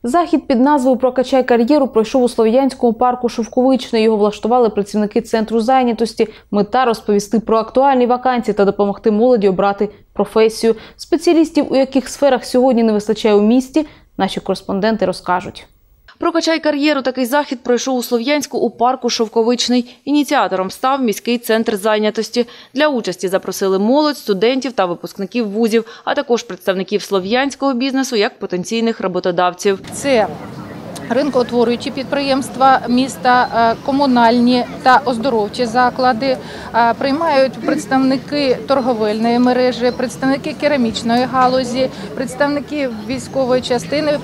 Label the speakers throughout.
Speaker 1: Захід під назвою «Прокачай кар'єру» пройшов у Слов'янському парку Шовковичний. Його влаштували працівники Центру зайнятості. Мета – розповісти про актуальні вакансії та допомогти молоді обрати професію. Спеціалістів, у яких сферах сьогодні не вистачає у місті, наші кореспонденти розкажуть.
Speaker 2: «Прокачай кар'єру» – такий захід пройшов у Слов'янську у парку Шовковичний. Ініціатором став міський центр зайнятості. Для участі запросили молодь, студентів та випускників вузів, а також представників слов'янського бізнесу як потенційних роботодавців.
Speaker 3: Це ринкоутворюючі підприємства міста, комунальні та оздоровчі заклади, приймають представники торговельної мережі, представники керамічної галузі, представники військової частини,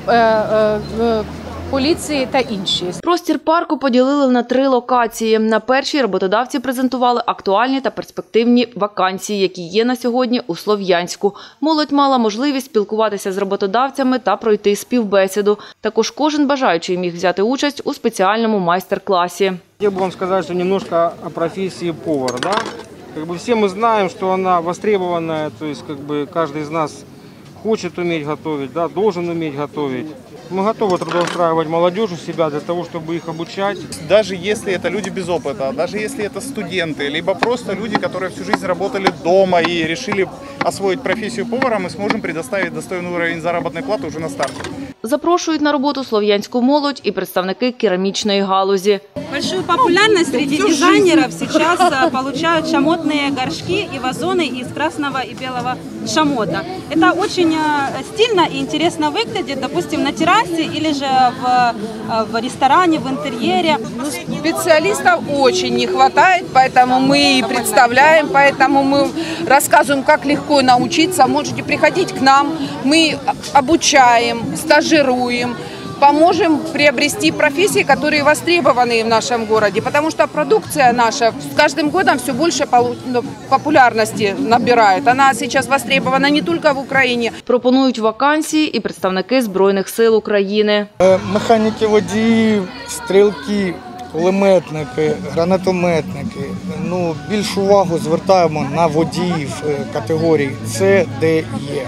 Speaker 3: поліції та інші.
Speaker 2: Простір парку поділили на 3 локації. На першій роботодавці презентували актуальні та перспективні вакансії, які є на сьогодні у Слов'янську. Молодь мала можливість спілкуватися з роботодавцями та пройти співбесіду. Також кожен бажаючий міг взяти участь у спеціальному майстер-класі.
Speaker 4: Я бы вам сказать, что немножко о профессии повара. Да? Все мы знаем, что она востребованная, то есть каждый из нас хочет уметь готовить, да, должен уметь готовить. Мы готовы трудоустраивать молодежь у себя для того, чтобы их обучать.
Speaker 5: Даже если это люди без опыта, даже если это студенты, либо просто люди, которые всю жизнь работали дома и решили освоить профессию повара, мы сможем предоставить достойный уровень заработной платы уже на старте.
Speaker 2: Запрошують на роботу слов'янську молодь і представники керамічної галузі.
Speaker 6: Большую популярность среди дизайнеров сейчас получают шамотные горшки и вазоны из красного и белого шамота. Это очень стильно и интересно выглядит, допустим, на террасе или же в ресторане, в интерьере.
Speaker 7: Специалистов очень не хватает, поэтому мы и представляем, поэтому мы рассказываем, как легко научиться. Можете приходить к нам, мы обучаем, стажируем. Поможем приобрести профессии, которые востребованы в нашем городе, потому что продукция наша с каждым годом все больше популярности набирает. Она сейчас востребована не только в Украине.
Speaker 2: Пропонують вакансії і представники Збройних сил України.
Speaker 8: Механіки, водії, стрілки, кулеметники, гранатометники. Більшу увагу звертаємо на водіїв категорії С, Д, Е.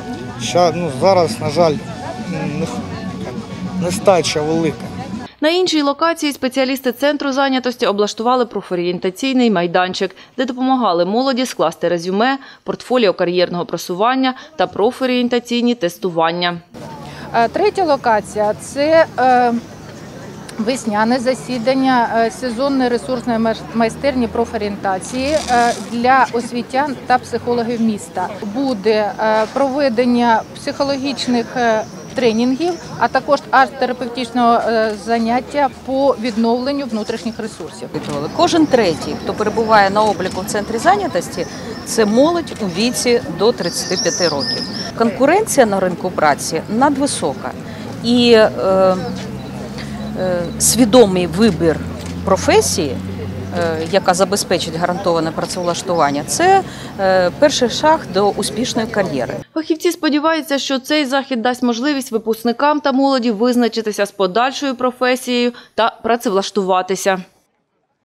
Speaker 8: Зараз, на жаль, нестача велика.
Speaker 2: На іншій локації спеціалісти Центру зайнятості облаштували профорієнтаційний майданчик, де допомагали молоді скласти резюме, портфоліо кар'єрного просування та профорієнтаційні тестування.
Speaker 3: Третя локація – це весняне засідання сезонної ресурсної майстерні профорієнтації для освітян та психологів міста. Буде проведення психологічних тренінгів, а також арт-терапевтичного заняття по відновленню внутрішніх ресурсів.
Speaker 9: Кожен третій, хто перебуває на обліку в центрі зайнятості, це молодь у віці до 35 років. Конкуренція на ринку праці надвисока і свідомий вибір професії, яка забезпечить гарантоване працевлаштування, це перший шаг до успішної кар'єри.
Speaker 2: Фахівці сподіваються, що цей захід дасть можливість випускникам та молоді визначитися з подальшою професією та працевлаштуватися.